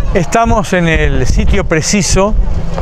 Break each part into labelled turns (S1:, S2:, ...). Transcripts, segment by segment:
S1: Estamos en el sitio preciso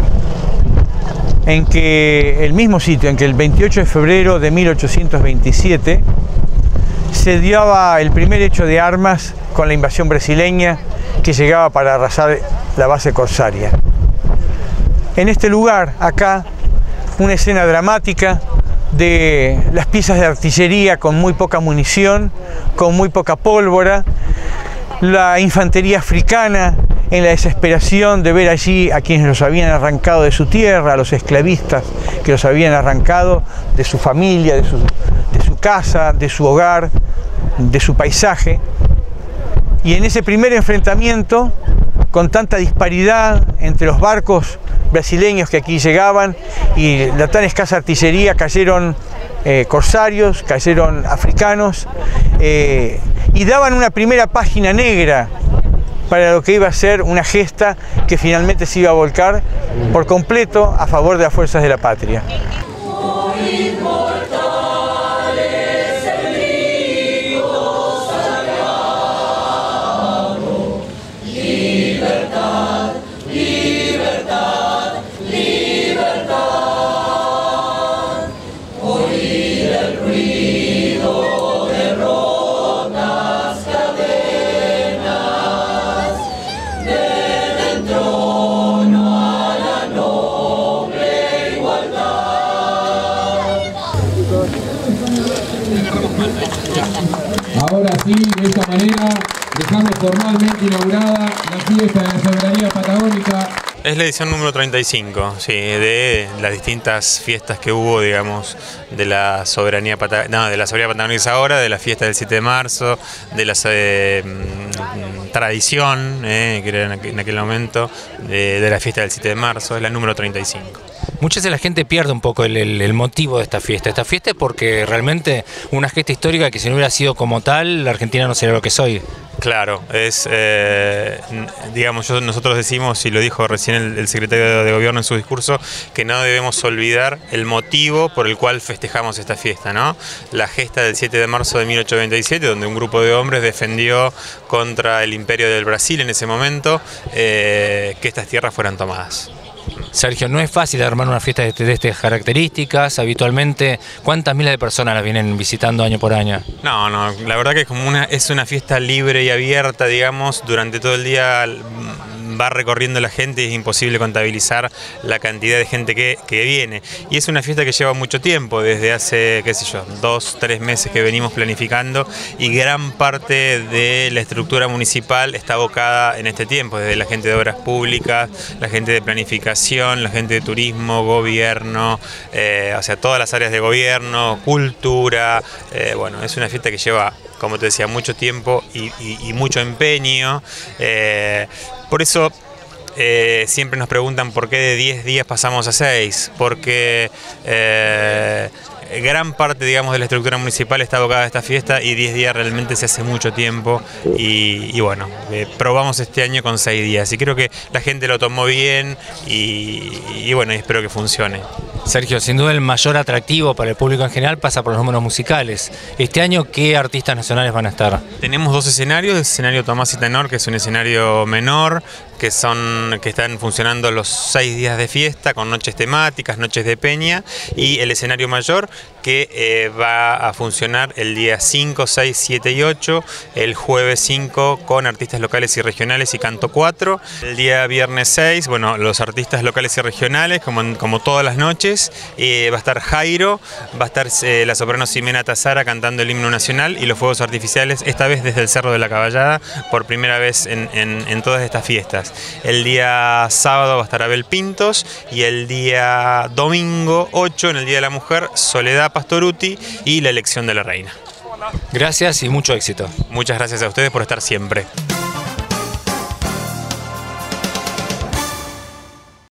S1: en que, el mismo sitio en que el 28 de febrero de 1827 se daba el primer hecho de armas con la invasión brasileña que llegaba para arrasar la base corsaria. En este lugar, acá, una escena dramática de las piezas de artillería con muy poca munición, con muy poca pólvora, la infantería africana en la desesperación de ver allí a quienes los habían arrancado de su tierra, a los esclavistas que los habían arrancado de su familia, de su casa, de su hogar, de su paisaje. Y en ese primer enfrentamiento, con tanta disparidad entre los barcos brasileños que aquí llegaban y la tan escasa artillería, cayeron corsarios, cayeron africanos y daban una primera página negra para lo que iba a ser una gesta que finalmente se iba a volcar por completo a favor de las fuerzas de la patria.
S2: Ahora sí, de esta manera, dejamos formalmente inaugurada la fiesta de la soberanía patagónica.
S3: Es la edición número 35, sí, de las distintas fiestas que hubo, digamos, de la soberanía patagónica ahora, de la fiesta del 7 de marzo, de la tradición, que era en aquel momento, de la fiesta del 7 de marzo, es la número 35.
S4: Muchas veces la gente pierde un poco el motivo de esta fiesta. Esta fiesta es porque realmente una gesta histórica que si no hubiera sido como tal, la Argentina no sería lo que es hoy.
S3: Claro, es, digamos, nosotros decimos, y lo dijo recién el secretario de Gobierno en su discurso, que no debemos olvidar el motivo por el cual festejamos esta fiesta, ¿no? La gesta del 7 de marzo de 1827, donde un grupo de hombres defendió contra el imperio del Brasil en ese momento, que estas tierras fueran tomadas.
S4: Sergio, no es fácil armar una fiesta de estas características. Habitualmente, ¿cuántas miles de personas la vienen visitando año por año?
S3: No, la verdad que es una fiesta libre y abierta, digamos, durante todo el día va recorriendo la gente y es imposible contabilizar la cantidad de gente que viene. Y es una fiesta que lleva mucho tiempo, desde hace, qué sé yo, 2, 3 meses que venimos planificando, y gran parte de la estructura municipal está abocada en este tiempo, desde la gente de obras públicas, la gente de planificación, la gente de turismo, gobierno, o sea, todas las áreas de gobierno, cultura. Bueno, es una fiesta que lleva, como te decía, mucho tiempo y mucho empeño. Por eso siempre nos preguntan por qué de 10 días pasamos a 6, porque gran parte, digamos, de la estructura municipal está abocada a esta fiesta y 10 días realmente se hace mucho tiempo y bueno, probamos este año con 6 días y creo que la gente lo tomó bien y bueno, espero que funcione.
S4: Sergio, sin duda el mayor atractivo para el público en general pasa por los números musicales. Este año, ¿qué artistas nacionales van a estar?
S3: Tenemos 2 escenarios, el escenario Tomás y Tenor, que es un escenario menor, que están funcionando los 6 días de fiesta, con noches temáticas, noches de peña, y el escenario mayor, que va a funcionar el día 5, 6, 7 y 8, el jueves 5 con artistas locales y regionales y canto 4, el día viernes 6, bueno, los artistas locales y regionales, como todas las noches, va a estar Jairo, va a estar la soprano Ximena Tazara cantando el himno nacional y los fuegos artificiales, esta vez desde el Cerro de la Caballada, por primera vez en todas estas fiestas. El día sábado va a estar Abel Pintos y el día domingo 8, en el Día de la Mujer, Soledad Pastoruti y la elección de la reina.
S4: Gracias y mucho éxito.
S3: Muchas gracias a ustedes por estar siempre.